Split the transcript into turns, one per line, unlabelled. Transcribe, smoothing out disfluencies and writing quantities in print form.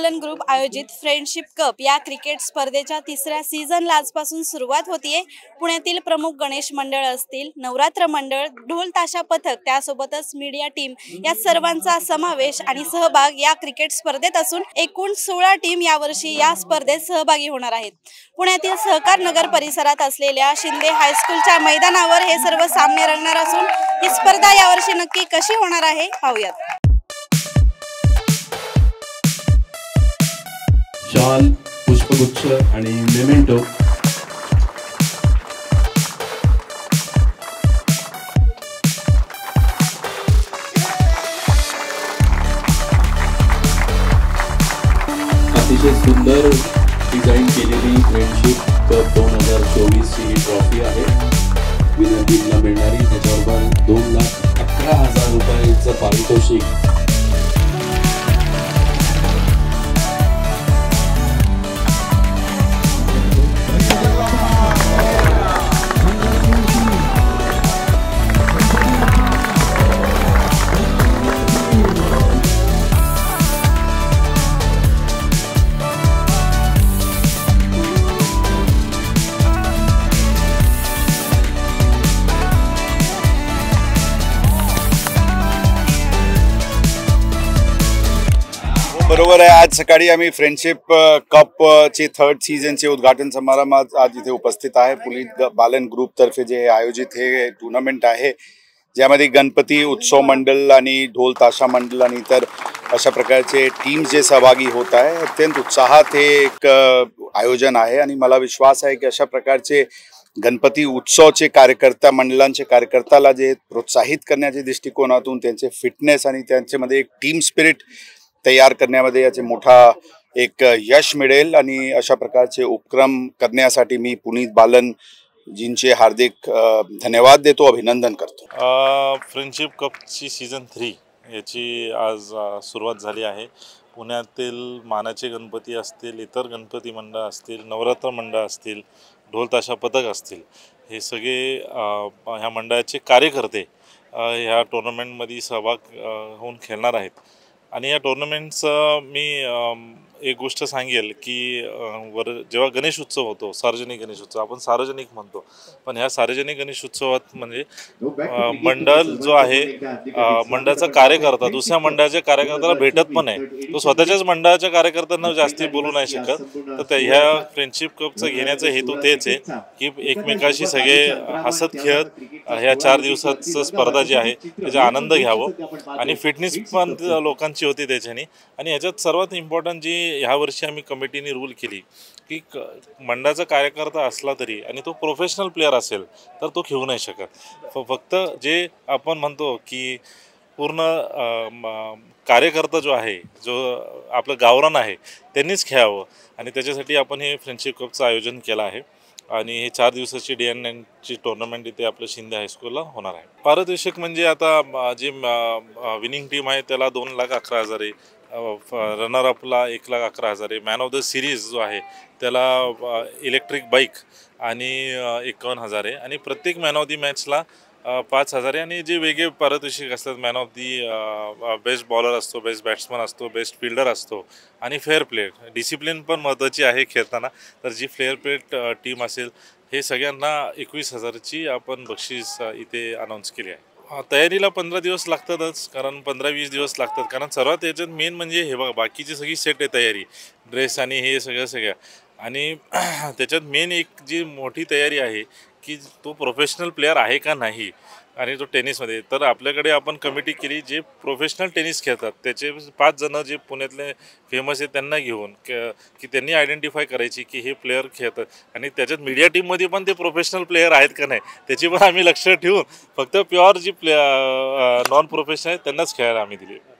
Balan group आयोजित friendship cup या cricket स्पर्धेच्या तिसऱ्या सीझनला आजपासून सुरुवात होतीये। पुण्यातील प्रमुख गणेश मंडळ असतील, नवरात्र मंडळ, ढोल ताशा पथक, त्यासोबतच मीडिया टीम या सर्वांचा समावेश आणि सहभाग या क्रिकेट स्पर्धेत असून एकूण 16 टीम यावर्षी या स्पर्धेत सहभागी होणार आहेत। पुण्यातील सहकार नगर परिसरात असलेल्या शिंदे हायस्कूलच्या मैदानावर हे सर्व सामने रंगणार असून ही स्पर्धा यावर्षी नक्की कशी होणार आहे पाहूयात।
शॉल, पुष्पगुच्छ आणि मेमेंटो अतिशय सुंदर डिझाईन केलेली फ्रेंडशिप कप 2024 ची ट्रॉफी आहे। विनर टीमला मिळणारी त्याच्यावर 2,11,000 रुपयाचं पारितोषिक।
बरोबर आहे। आज सकाळी आम्ही फ्रेंडशिप कप चे 3rd सीझनचे उद्घाटन समारंभात आज इथे उपस्थित आहे। पुलिस बालन ग्रुप तर्फे जे आयोजित हे टूर्नामेंट आहे, ज्यामध्ये गणपती उत्सव मंडळ आणि ढोल ताशा मंडळ आणि इतर अशा प्रकारचे टीम्स जे सहभागी होत आहे। अत्यंत उत्साहात हे एक आयोजन आहे आणि मला विश्वास आहे की अशा प्रकारचे गणपती उत्सवचे कार्यकर्ता मंडळांचे कार्यकर्त्याला जे प्रोत्साहित करण्याच्या दृष्टिकोनातून त्यांचे फिटनेस आणि त्यांच्यामध्ये एक टीम स्पिरिट तयार करण्यामध्ये याचे मोठा एक यश मिळेल आणि अशा प्रकारचे उपक्रम करण्यासाठी मी पुनीत बालन जींचे हार्दिक धन्यवाद देतो, अभिनंदन करतो।
फ्रेंडशिप कपची सीझन 3 याची आज सुरुवात झाली आहे। पुण्यातील मानाचे गणपती असतील, इतर गणपती मंडळ असतील, नवरात्र मंडळ असतील, ढोल ताशा पथक असतील, हे सगळे ह्या मंडळाचे कार्यकर्ते ह्या टुर्नामेंटमध्ये सहभाग होऊन खेळणार आहेत। आणि या टुर्नामेंटचं मी एक गोष्ट सांगेल की जेव्हा गणेश उत्सव होतो, सार्वजनिक गणेश उत्सव आपण सार्वजनिक म्हणतो, पण ह्या सार्वजनिक गणेश उत्सवात म्हणजे मंडळ जो आहे, मंडळाचा कार्यकर्ता दुसऱ्या मंडळाच्या कार्यकर्त्याला भेटत पण आहे। तो स्वतःच्याच मंडळाच्या कार्यकर्त्यांना जास्ती बोलू नाही शकत। तर ह्या फ्रेंडशिप कपचं घेण्याचा हेतू तेच आहे की एकमेकाशी सगळे हसत खेळत ह्या 4 दिवसाचं स्पर्धा जी आहे त्याचा आनंद घ्यावं आणि फिटनेस पण लोकांची होती त्याच्याने। आणि ह्याच्यात सर्वात इम्पॉर्टंट जी ह्या वर्षी आम्ही कमिटीने रूल केली की मंडळाचा कार्यकर्ता असला तरी आणि तो प्रोफेशनल प्लेअर असेल तर तो खेळू नाही शकत। फक्त जे आपण म्हणतो की पूर्ण कार्यकर्ता जो आहे, जो आपलं गावरान आहे, त्यांनीच खेळावं आणि त्याच्यासाठी आपण हे फ्रेंडशिप कपचं आयोजन केलं आहे। आणि हे 4 दिवसाची Day&Nightची टुर्नामेंट इथे आपलं शिंदे हायस्कूलला होणार आहे। पारितोषिक म्हणजे आता जी विनिंग टीम आहे त्याला 2,11,000 आहे, रनरअपला 1,11,000 आहे, मॅन ऑफ द सिरीज जो आहे त्याला इलेक्ट्रिक बाईक आणि 51,000 आहे आणि प्रत्येक मॅन ऑफ दी मॅचला 5,000 आहे। आणि जे वेगळे पारितोषिक असतात, man of the best bowler असतो, बेस्ट बॅट्समन असतो, बेस्ट फिल्डर असतो आणि फेअर प्ले, डिसिप्लिन पण महत्त्वाची आहे खेळताना। तर जी फेअर प्ले टीम असेल हे सगळ्यांना 21,000ची आपण बक्षीस इथे अनाऊन्स केली आहे। तयारीला 15 दिवस लागतातच, कारण 15-20 दिवस लागतात, कारण सर्वात याच्यात मेन म्हणजे हे बघा बाकीची सगळी सेट आहे तयारी, ड्रेस आणि हे सगळ्या आणि त्याच्यात मेन एक जी मोठी तयारी आहे की तो प्रोफेशनल प्लेअर आहे का नाही। आणि तो टेनिसमध्ये तर आपल्याकडे आपण कमिटी केली जे प्रोफेशनल टेनिस खेळतात त्याचे 5 जण जे पुण्यातले फेमस आहेत त्यांना घेऊन की त्यांनी आयडेंटिफाय करायची की हे प्लेअर खेळतात आणि त्याच्यात मीडिया टीममध्ये पण ते प्रोफेशनल प्लेअर आहेत का नाही त्याची पण आम्ही लक्ष ठेवून फक्त प्युअर जी नॉन प्रोफेशनल आहेत त्यांनाच खेळायला आम्ही दिली।